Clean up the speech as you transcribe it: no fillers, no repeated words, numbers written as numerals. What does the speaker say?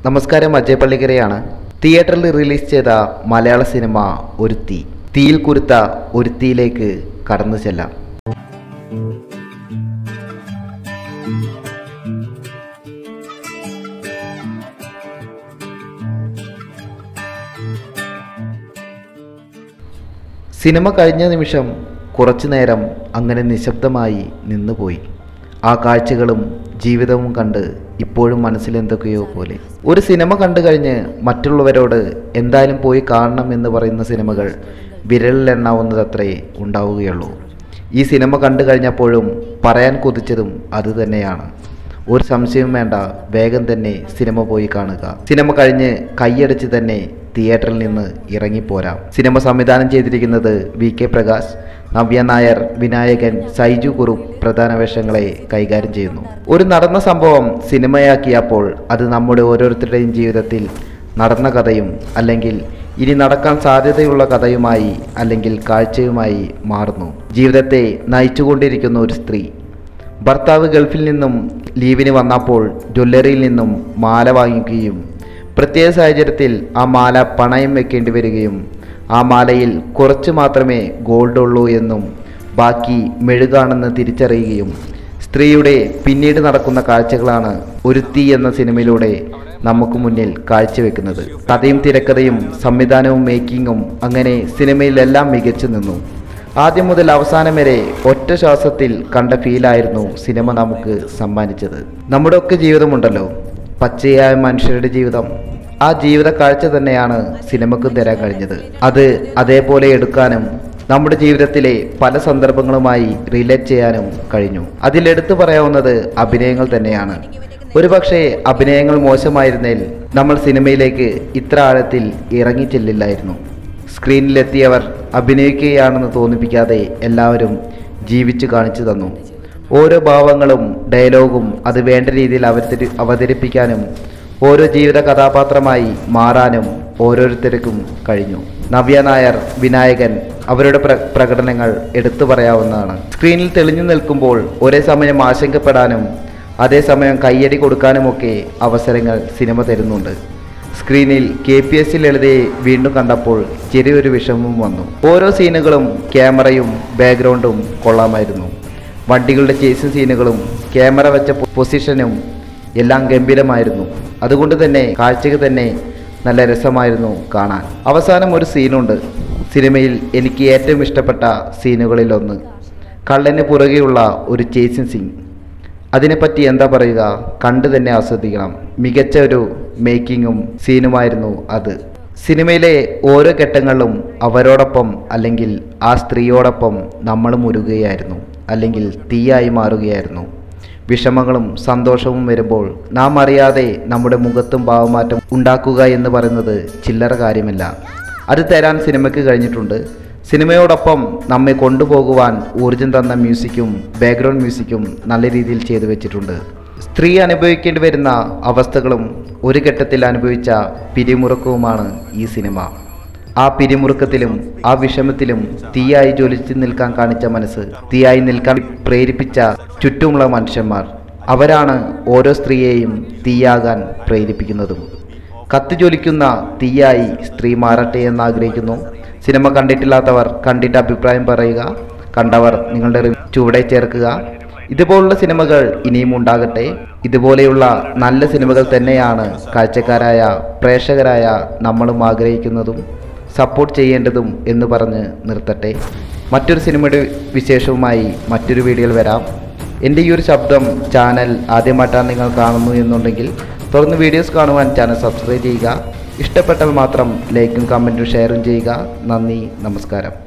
നമസ്കാരം, അജയ് പള്ളിക്കരയാണ്. തിയേറ്ററിൽ റിലീസ് ചെയ്ത മലയാള സിനിമ ഒരുത്തി. തീയിൽ കുരുത്ത ഒരുത്തിയിലേക്ക് കടന്നു ചെല്ലാം. സിനിമ കഴിഞ്ഞ നിമിഷം കുറച്ചു നേരം അങ്ങനെ നിശബ്ദമായി നിന്നുപോയി. ആ കാഴ്ചകളും ജീവിതവും കണ്ട് ഇപ്പോഴും മനസ്സിലെന്തൊക്കെയോ പോലെ. ഒരു സിനിമ കണ്ടു കഴിഞ്ഞ് മറ്റുള്ളവരോട് എന്തായാലും പോയി കാണണം എന്ന് പറയുന്ന സിനിമകൾ വിരലിലെണ്ണാവുന്നതത്രേ ഉണ്ടാവുകയുള്ളൂ. ഈ സിനിമ കണ്ടു കഴിഞ്ഞപ്പോഴും പറയാൻ കൊതിച്ചതും അതുതന്നെയാണ്. ഒരു സംശയവും വേണ്ട, വേഗം തന്നെ സിനിമ പോയി കാണുക. സിനിമ കഴിഞ്ഞ് കൈയടിച്ച് തന്നെ തിയേറ്ററിൽ നിന്ന് ഇറങ്ങിപ്പോരാം. സിനിമ സംവിധാനം ചെയ്തിരിക്കുന്നത് VK പ്രകാശ്, നവ്യ നായർ, വിനായകൻ, സൈജു കുറുപ്പ് പ്രധാന വേഷങ്ങളെ കൈകാര്യം ചെയ്യുന്നു. ഒരു നടന്ന സംഭവം സിനിമയാക്കിയപ്പോൾ അത് നമ്മുടെ ഓരോരുത്തരുടെയും ജീവിതത്തിൽ നടന്ന കഥയും അല്ലെങ്കിൽ ഇനി നടക്കാൻ സാധ്യതയുള്ള കഥയുമായി അല്ലെങ്കിൽ കാഴ്ചയുമായി മാറുന്നു. ജീവിതത്തെ നയിച്ചുകൊണ്ടിരിക്കുന്ന ഒരു സ്ത്രീ. ഭർത്താവ് ഗൾഫിൽ നിന്നും ലീവിന് വന്നപ്പോൾ ജ്വല്ലറിയിൽ നിന്നും മാല വാങ്ങിക്കുകയും പ്രത്യേക സാഹചര്യത്തിൽ ആ മാല പണയം വെക്കേണ്ടി വരികയും ആ മാലയിൽ കുറച്ച് മാത്രമേ ഗോൾഡ് ഉള്ളൂ എന്നും ബാക്കി മെഴുകാണെന്ന് തിരിച്ചറിയുകയും സ്ത്രീയുടെ പിന്നീട് നടക്കുന്ന കാഴ്ചകളാണ് ഒരുത്തി എന്ന സിനിമയിലൂടെ നമുക്ക് മുന്നിൽ കാഴ്ചവെക്കുന്നത്. കഥയും തിരക്കഥയും സംവിധാനവും മേക്കിങ്ങും അങ്ങനെ സിനിമയിലെല്ലാം മികച്ചു നിന്നു. ആദ്യം മുതൽ അവസാനം വരെ ഒറ്റ ശ്വാസത്തിൽ കണ്ട ഫീലായിരുന്നു സിനിമ നമുക്ക് സമ്മാനിച്ചത്. നമ്മുടെ ഒക്കെ ജീവിതമുണ്ടല്ലോ, പച്ചയായ മനുഷ്യരുടെ ജീവിതം. ആ ജീവിത കാഴ്ച തന്നെയാണ് സിനിമക്ക് തരാൻ കഴിഞ്ഞത്. അത് അതേപോലെ എടുക്കാനും നമ്മുടെ ജീവിതത്തിലെ പല സന്ദർഭങ്ങളുമായി റിലേറ്റ് ചെയ്യാനും കഴിഞ്ഞു. അതിലെടുത്തു പറയാവുന്നത് അഭിനയങ്ങൾ തന്നെയാണ്. ഒരുപക്ഷെ അഭിനയങ്ങൾ മോശമായിരുന്നേൽ നമ്മൾ സിനിമയിലേക്ക് ഇത്ര ആഴത്തിൽ ഇറങ്ങിച്ചെല്ലില്ലായിരുന്നു. സ്ക്രീനിലെത്തിയവർ അഭിനയിക്കുകയാണെന്ന് തോന്നിപ്പിക്കാതെ എല്ലാവരും ജീവിച്ചു കാണിച്ചു തന്നു. ഓരോ ഭാവങ്ങളും ഡയലോഗും അത് വേണ്ട രീതിയിൽ അവതരിപ്പിക്കാനും ഓരോ ജീവിത കഥാപാത്രമായി മാറാനും ഓരോരുത്തർക്കും കഴിഞ്ഞു. നവ്യ നായർ, വിനായകൻ, അവരുടെ പ്രകടനങ്ങൾ എടുത്തു പറയാവുന്നതാണ്. സ്ക്രീനിൽ തെളിഞ്ഞു നിൽക്കുമ്പോൾ ഒരേ സമയം ആശങ്കപ്പെടാനും അതേസമയം കയ്യടി കൊടുക്കാനുമൊക്കെ അവസരങ്ങൾ സിനിമ തരുന്നുണ്ട്. സ്ക്രീനിൽ KPS ലളിതയെ വീണ്ടും കണ്ടപ്പോൾ ചെറിയൊരു വിഷമവും വന്നു. ഓരോ സീനുകളും ക്യാമറയും ബാക്ക്ഗ്രൗണ്ടും കൊള്ളാമായിരുന്നു. വണ്ടികളുടെ ചേസിങ് സീനുകളും ക്യാമറ വെച്ച പൊസിഷനും എല്ലാം ഗംഭീരമായിരുന്നു. അതുകൊണ്ട് തന്നെ കാഴ്ചയ്ക്ക് തന്നെ നല്ല രസമായിരുന്നു കാണാൻ. അവസാനം ഒരു സീനുണ്ട് സിനിമയിൽ എനിക്ക് ഏറ്റവും ഇഷ്ടപ്പെട്ട സീനുകളിലൊന്ന്. കള്ളന് പുറകെയുള്ള ഒരു ചേസിങ് സീൻ. അതിനെപ്പറ്റി എന്താ പറയുക, കണ്ടു തന്നെ ആസ്വദിക്കണം. മികച്ച ഒരു മേക്കിങ്ങും സീനുമായിരുന്നു അത്. സിനിമയിലെ ഓരോ ഘട്ടങ്ങളിലും അവരോടൊപ്പം അല്ലെങ്കിൽ ആ സ്ത്രീയോടൊപ്പം നമ്മൾ മുരുകയായിരുന്നു, അല്ലെങ്കിൽ തീയായി മാറുകയായിരുന്നു. വിഷമങ്ങളും സന്തോഷവും വരുമ്പോൾ നാം അറിയാതെ നമ്മുടെ മുഖത്തും ഭാവമാറ്റം ഉണ്ടാക്കുക എന്ന് പറയുന്നത് ചില്ലറ കാര്യമല്ല. അത് തരാൻ സിനിമയ്ക്ക് കഴിഞ്ഞിട്ടുണ്ട്. സിനിമയോടൊപ്പം നമ്മെ കൊണ്ടുപോകുവാൻ ഊർജം തന്ന മ്യൂസിക്കും ബാക്ക്ഗ്രൗണ്ട് മ്യൂസിക്കും നല്ല രീതിയിൽ ചെയ്തു വെച്ചിട്ടുണ്ട്. സ്ത്രീ അനുഭവിക്കേണ്ടി വരുന്ന അവസ്ഥകളും ഒരു ഘട്ടത്തിൽ അനുഭവിച്ച പിരിമുറുക്കവുമാണ് ഈ സിനിമ. ആ പിരിമുറുക്കത്തിലും ആ വിഷമത്തിലും തീയായി ജ്വലിച്ചു നിൽക്കാൻ കാണിച്ച മനസ്സ്, തീയായി നിൽക്കാൻ പ്രേരിപ്പിച്ച ചുറ്റുമുള്ള മനുഷ്യന്മാർ, അവരാണ് ഓരോ സ്ത്രീയെയും തീയാകാൻ പ്രേരിപ്പിക്കുന്നതും. കത്തി ജ്വലിക്കുന്ന തീയായി സ്ത്രീ മാറട്ടെ എന്നാഗ്രഹിക്കുന്നു. സിനിമ കണ്ടിട്ടില്ലാത്തവർ കണ്ടിട്ട് അഭിപ്രായം പറയുക. കണ്ടവർ നിങ്ങളുടെ ചുവടെ ചേർക്കുക. ഇതുപോലുള്ള സിനിമകൾ ഇനിയും ഉണ്ടാകട്ടെ. ഇതുപോലെയുള്ള നല്ല സിനിമകൾ തന്നെയാണ് കാഴ്ചക്കാരായ പ്രേക്ഷകരായ നമ്മളും ആഗ്രഹിക്കുന്നതും സപ്പോർട്ട് ചെയ്യേണ്ടതും എന്ന് പറഞ്ഞ് നിർത്തട്ടെ. മറ്റൊരു സിനിമയുടെ വിശേഷവുമായി മറ്റൊരു വീഡിയോയിൽ വരാം. എൻ്റെ ഈ ഒരു ചാനൽ ആദ്യമായിട്ടാണ് നിങ്ങൾ കാണുന്നു എന്നുണ്ടെങ്കിൽ തുടർന്ന് വീഡിയോസ് കാണുവാൻ ചാനൽ സബ്സ്ക്രൈബ് ചെയ്യുക. ഇഷ്ടപ്പെട്ടാൽ മാത്രം ലൈക്കും കമൻറ്റും ഷെയറും ചെയ്യുക. നന്ദി, നമസ്കാരം.